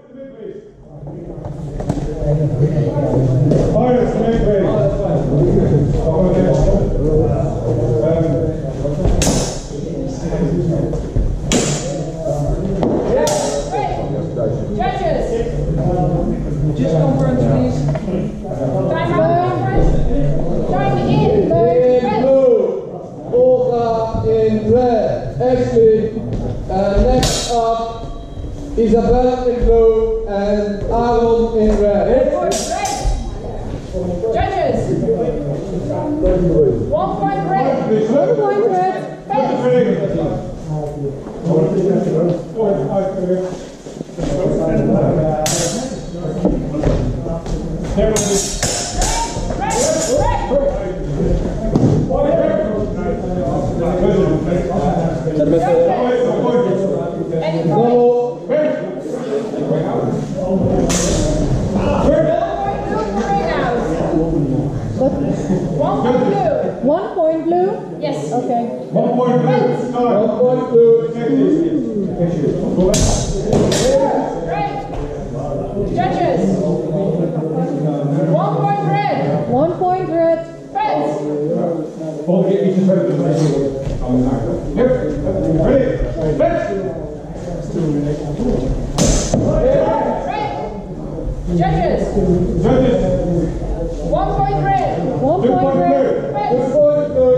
Just conference, please. Time out, conference. Time in. Olga in red. Ashley. Next up, Isabel in blue and Aaron in red. Judges. 1 point red. 1 point red. One point blue? Yes. Okay. 1 point blue. 1 point blue. Right. Judges. 1 point red. 1 point red. Fence. Right. Judges. 1 point red. 1 point red. Fence. 2 point blue.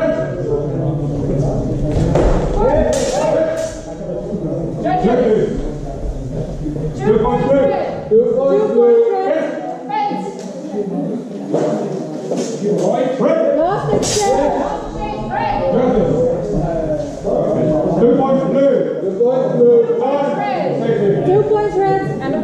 Judges. 2 points red. 2 point blue. Fence. Last exchange. Red. 2 points blue. 2 points blue. Red. 2 points red. And